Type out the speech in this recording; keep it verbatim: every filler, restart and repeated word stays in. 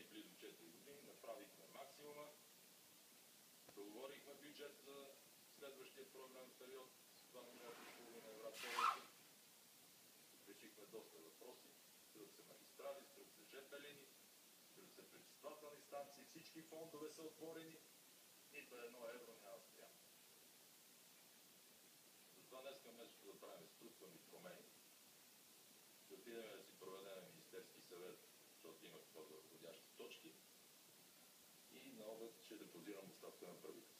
последни близо четири години направихме максимума, договорихме бюджет за следващия програмен период с два милиарда и половина евро повече. Решихме доста въпроси. Строят се магистрали, строят се жп линии, строят се пречиствателни станции, всички фондове са отворени, нито едно евро няма спрямо. Затова днеска вместо да правим структурни промени, ще отидем да си проведем Министерски съвет, защото имах по-подходящи точки, и на обед ще депозирам оставка на правителството.